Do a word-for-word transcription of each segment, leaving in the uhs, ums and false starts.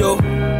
Yo,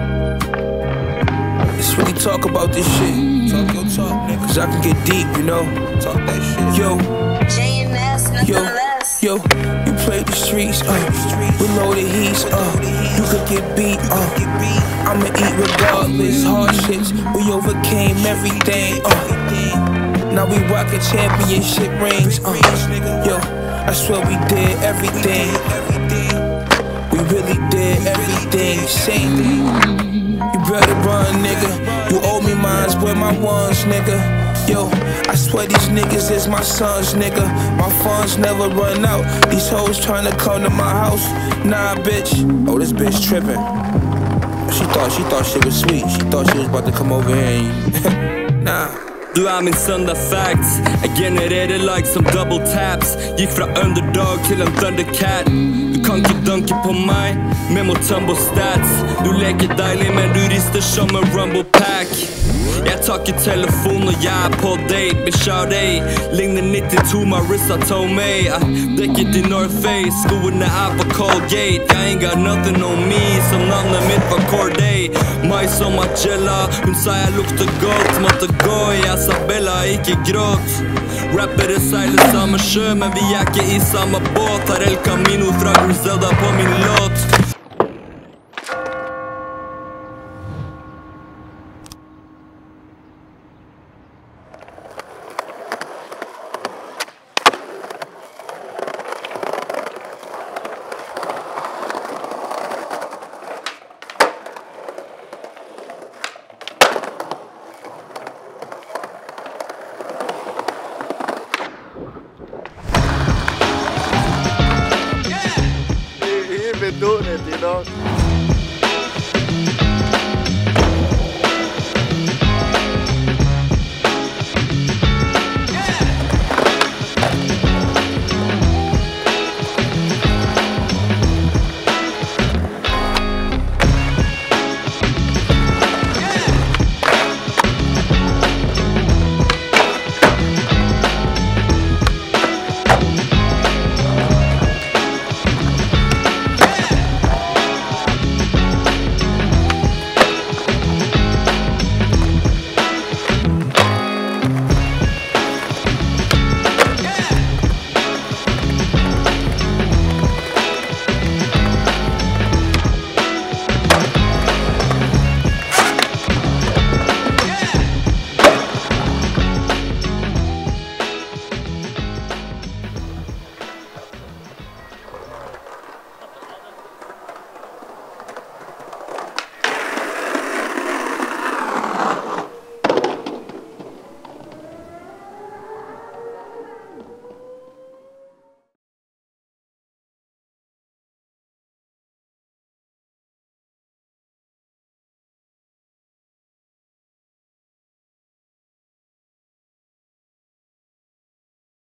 let's really talk about this shit. Talk your talk, nigga. Cause I can get deep, you know. Talk that shit. Yo, J N S, nothing yo, less. yo, you play the streets, uh, with loaded heats, uh, you could get beat, uh, I'ma eat regardless, hardships, we overcame everything, uh, now we rockin' championship rings, uh, yo, I swear we did everything, we really did everything, same thing, you better run, nigga, you owe me mines, where my ones, nigga. Yo, I swear these niggas is my sons, nigga. My funds never run out. These hoes tryna come to my house. Nah, bitch. Oh, this bitch trippin'. She thought, she thought shit was sweet. She thought she was about to come over here and nah. Du är min söndag facts. Jag genererar like som double taps. Gick från underdog till en thundercat. Du kan inte dunka på mig med mot tumbo stats. Du leker dejlig men du rister som en rumble pack. Jag tar i telefon och jag är på date. Bekör dig, ligner nittiotvå med ryssa tog mig. Däcket i North Face, skoene är på Colgate. Jag ain't got nothing on me, som namnet mitt var Corday. Maj som Marcella, hon sa jag luktar gott. Måtte gå, jag sa Bella, ikke gråt. Rapper är silent samma sjö, men vi är inte i samma båt. Har El Camino från Griselda på min låt.